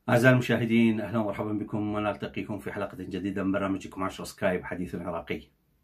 أعزائي المشاهدين، أهلا ومرحبا بكم ونلتقيكم في حلقة جديدة من برنامجكم 10 سكايب حديث عراقي.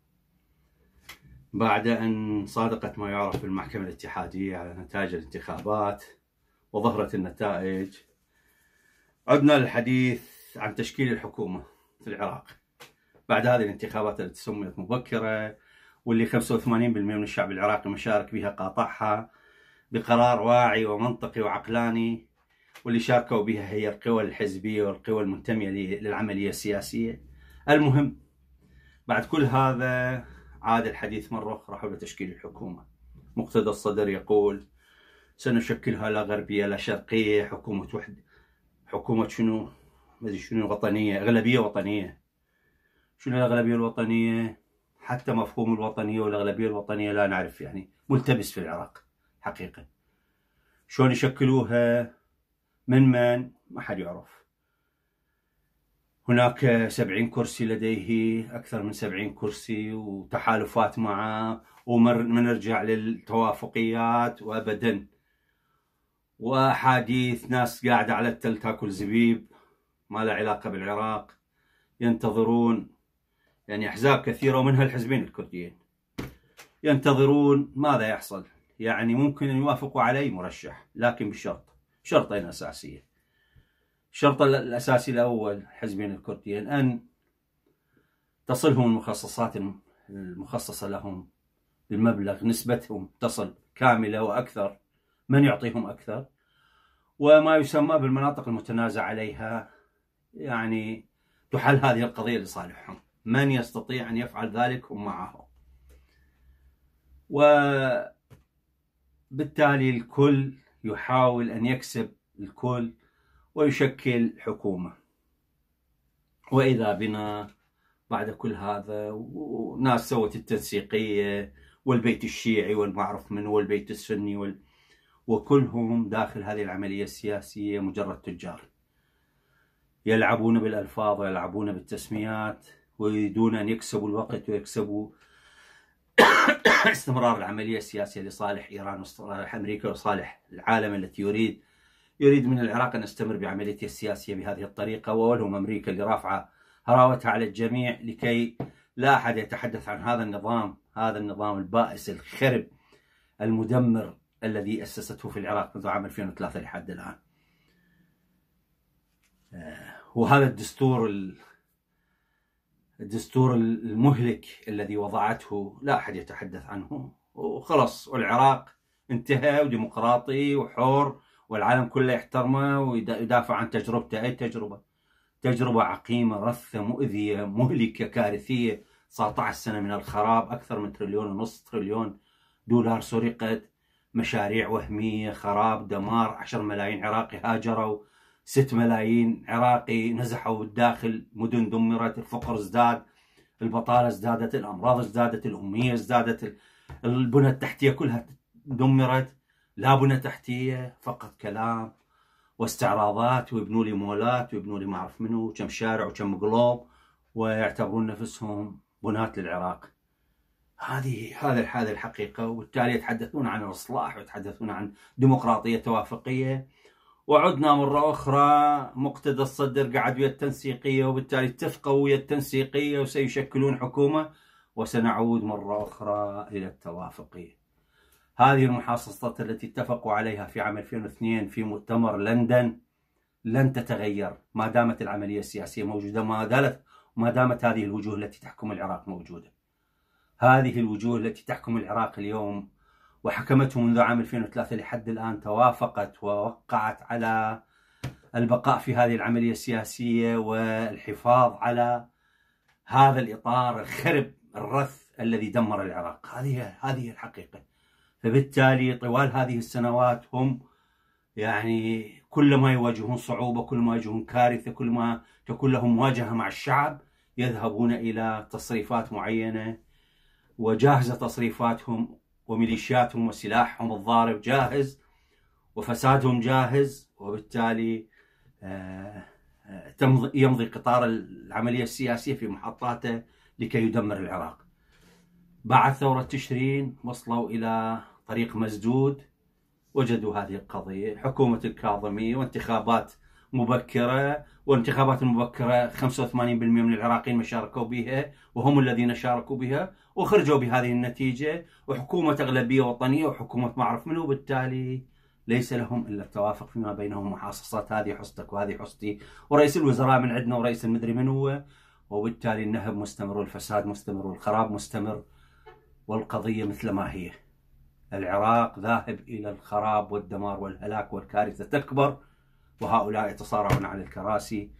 بعد أن صادقت ما يعرف بالمحكمة الاتحادية على نتائج الانتخابات وظهرت النتائج، عدنا للحديث عن تشكيل الحكومة في العراق بعد هذه الانتخابات التي سميت مبكرة، واللي 85% من الشعب العراقي مشارك بها، قاطعها بقرار واعي ومنطقي وعقلاني، واللي شاركوا بها هي القوى الحزبية والقوى المنتمية للعملية السياسية. المهم، بعد كل هذا عاد الحديث مرة أخرى حول تشكيل الحكومة. مقتدى الصدر يقول: سنشكلها لا غربية لا شرقية، حكومة وحدة. حكومة شنو؟ ما شنو وطنية، أغلبية وطنية. شنو الأغلبية الوطنية؟ حتى مفهوم الوطنية والأغلبية الوطنية لا نعرف، يعني ملتبس في العراق حقيقة. شلون يشكلوها؟ من ما حد يعرف. هناك 70 كرسي لديه، أكثر من 70 كرسي، وتحالفات معه، ومنرجع للتوافقيات وأبدا، وأحاديث ناس قاعدة على التل تاكل زبيب ما له علاقة بالعراق، ينتظرون يعني أحزاب كثيرة ومنها الحزبين الكرديين ينتظرون ماذا يحصل. يعني ممكن أن يوافقوا علي مرشح، لكن شرطين أساسية. الشرط الأساسي الأول، الحزبين الكرديين، أن تصلهم المخصصات المخصصة لهم بالمبلغ، نسبتهم تصل كاملة وأكثر، من يعطيهم أكثر، وما يسمى بالمناطق المتنازع عليها، يعني تحل هذه القضية لصالحهم. من يستطيع أن يفعل ذلك هم معه، وبالتالي الكل يحاول أن يكسب الكل ويشكل حكومة. وإذا بنا بعد كل هذا وناس سوت التنسيقية والبيت الشيعي والمعرف منه والبيت السني وكلهم داخل هذه العملية السياسية مجرد تجار يلعبون بالألفاظ ويلعبون بالتسميات، ويريدون أن يكسبوا الوقت ويكسبوا استمرار العملية السياسية لصالح إيران وصالح أمريكا وصالح العالم التي يريد من العراق أن يستمر بعمليته السياسية بهذه الطريقة. وأولهم أمريكا اللي رافعة هراوتها على الجميع لكي لا أحد يتحدث عن هذا النظام البائس الخرب المدمر الذي أسسته في العراق منذ عام 2003 لحد الآن. وهذا الدستور المهلك الذي وضعته لا أحد يتحدث عنه، وخلص، والعراق انتهى وديمقراطي وحر والعالم كله يحترمه ويدافع عن تجربته. أي تجربة عقيمة، رثة، مؤذية، مهلكة، كارثية. 19 سنة من الخراب، أكثر من 1.5 تريليون دولار سرقت، مشاريع وهمية، خراب، دمار. 10 ملايين عراقي هاجروا، 6 ملايين عراقي نزحوا الداخل، مدن دمرت، الفقر ازداد، البطالة ازدادت، الأمراض ازدادت، الأمية ازدادت، البنى التحتية كلها دمرت. لا بنى تحتية، فقط كلام واستعراضات، ويبنوا لي مولات ويبنوا لي ما أعرف منه كم شارع وكم قلوب، ويعتبرون نفسهم بنات للعراق. هذه الحقيقة. وبالتالي يتحدثون عن الإصلاح ويتحدثون عن ديمقراطية توافقية. وعدنا مرة أخرى، مقتدى الصدر قعد ويا التنسيقية، وبالتالي اتفقوا ويا التنسيقية وسيشكلون حكومة، وسنعود مرة أخرى إلى التوافقية. هذه المحاصصات التي اتفقوا عليها في عام 2002 في مؤتمر لندن لن تتغير ما دامت العملية السياسية موجودة، ما دامت هذه الوجوه التي تحكم العراق موجودة. هذه الوجوه التي تحكم العراق اليوم وحكمته منذ عام 2003 لحد الآن توافقت ووقعت على البقاء في هذه العملية السياسية والحفاظ على هذا الإطار الخرب الرث الذي دمر العراق. هذه الحقيقة. فبالتالي طوال هذه السنوات هم يعني كل ما يواجهون صعوبة، كل ما يواجهون كارثة، كل ما تكون لهم مواجهة مع الشعب، يذهبون إلى تصريفات معينة، وجاهزة تصريفاتهم وميليشياتهم وسلاحهم الضارب جاهز وفسادهم جاهز. وبالتالي يمضي قطار العملية السياسية في محطاته لكي يدمر العراق. بعد ثورة تشرين وصلوا إلى طريق مسدود، وجدوا هذه القضية، حكومة الكاظمي وانتخابات مبكرة، والانتخابات المبكرة 85% من العراقيين ما شاركوا بها وهم الذين شاركوا بها وخرجوا بهذه النتيجة، وحكومة أغلبية وطنية وحكومة ما أعرف منه، وبالتالي ليس لهم إلا التوافق فيما بينهم، محاصصات هذه حصتك وهذه حصتي، ورئيس الوزراء من عندنا ورئيس المدري من هو، وبالتالي النهب مستمر والفساد مستمر والخراب مستمر، والقضية مثل ما هي. العراق ذاهب إلى الخراب والدمار والهلاك والكارثة تكبر، وهؤلاء يتصارعون على الكراسي.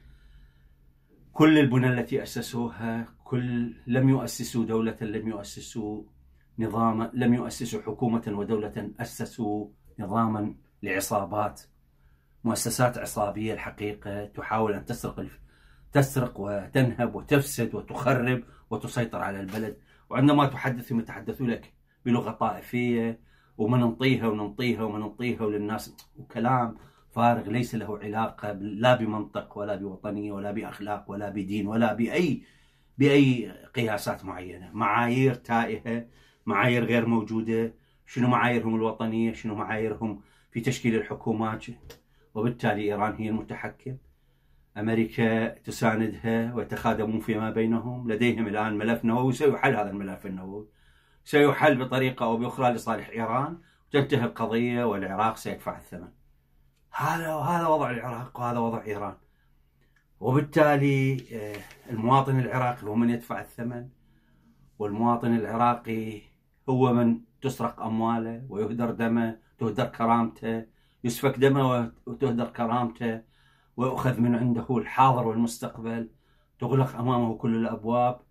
كل البنى التي أسسوها لم يؤسسوا دولة، لم يؤسسوا نظاما، لم يؤسسوا حكومة ودولة، أسسوا نظاما لعصابات، مؤسسات عصابية الحقيقة تحاول أن تسرق وتنهب وتفسد وتخرب وتسيطر على البلد. وعندما تحدثهم يتحدثوا لك بلغة طائفية، وما ننطيها وننطيها وما ننطيها وللناس، وكلام فارغ ليس له علاقة لا بمنطق ولا بوطنية ولا بأخلاق ولا بدين ولا بأي قياسات معينة. معايير تائهة، معايير غير موجودة. شنو معاييرهم الوطنية؟ شنو معاييرهم في تشكيل الحكومات؟ وبالتالي إيران هي المتحكم، أمريكا تساندها ويتخادمون فيما بينهم. لديهم الآن ملف نووي، سيحل هذا الملف النووي، سيحل بطريقة أو بأخرى لصالح إيران، وتنتهي القضية والعراق سيدفع الثمن. هذا وضع العراق وهذا وضع إيران، وبالتالي المواطن العراقي هو من يدفع الثمن، والمواطن العراقي هو من تسرق أمواله ويهدر دمه، تهدر كرامته، يسفك دمه وتهدر كرامته، ويؤخذ من عنده الحاضر والمستقبل، تغلق أمامه كل الأبواب،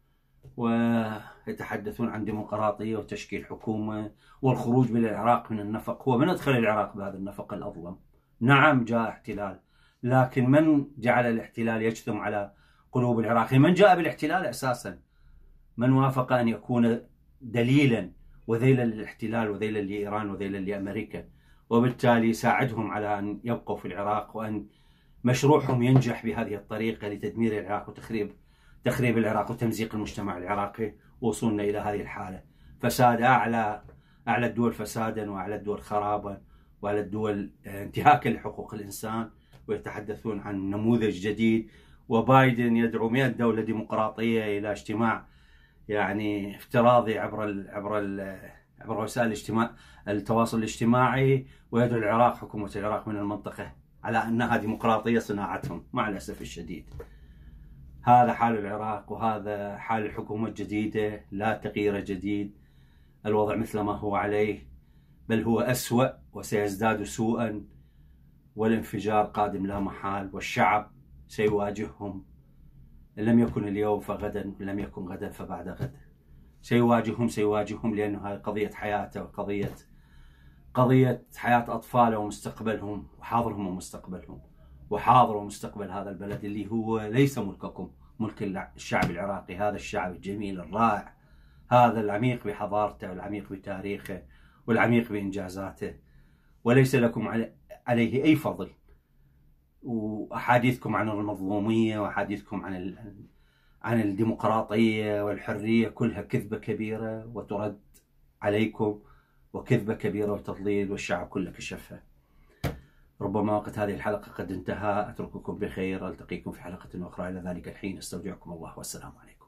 ويتحدثون عن ديمقراطية وتشكيل حكومة والخروج بالعراق من النفق. هو من أدخل العراق بهذا النفق الأظلم؟ نعم جاء احتلال، لكن من جعل الاحتلال يجثم على قلوب العراقيين؟ من جاء بالاحتلال أساسا؟ من وافق أن يكون دليلا وذيلا للاحتلال وذيلا لإيران وذيلا لأمريكا؟ وبالتالي ساعدهم على أن يبقوا في العراق، وأن مشروعهم ينجح بهذه الطريقة لتدمير العراق وتخريب العراق وتمزيق المجتمع العراقي، ووصولنا إلى هذه الحالة. فساد أعلى الدول فسادا وأعلى الدول خرابا وأعلى الدول انتهاكا لحقوق الإنسان، ويتحدثون عن نموذج جديد. وبايدن يدعو 100 دولة ديمقراطية إلى اجتماع يعني افتراضي عبر وسائل التواصل الاجتماعي، ويدعو العراق، حكومة العراق من المنطقة، على أنها ديمقراطية صناعتهم. مع الأسف الشديد هذا حال العراق، وهذا حال الحكومة الجديدة. لا تغيير جديد، الوضع مثل ما هو عليه، بل هو أسوأ وسيزداد سوءا، والانفجار قادم لا محال، والشعب سيواجههم. إن لم يكن اليوم فغدا، إن لم يكن غدا فبعد غد. سيواجههم لأنه هذه قضية حياته، قضية حياة أطفاله ومستقبلهم، وحاضرهم ومستقبلهم، وحاضر ومستقبل هذا البلد اللي هو ليس ملككم، ملك الشعب العراقي، هذا الشعب الجميل الرائع، هذا العميق بحضارته والعميق بتاريخه والعميق بإنجازاته، وليس لكم عليه أي فضل. وأحاديثكم عن المظلومية وأحاديثكم عن الديمقراطية والحرية كلها كذبة كبيرة وترد عليكم، وكذبة كبيرة وتضليل، والشعب كله كشفها. ربما وقت هذه الحلقة قد انتهى، أترككم بخير، ألتقيكم في حلقة أخرى. إلى ذلك الحين أستودعكم الله، والسلام عليكم.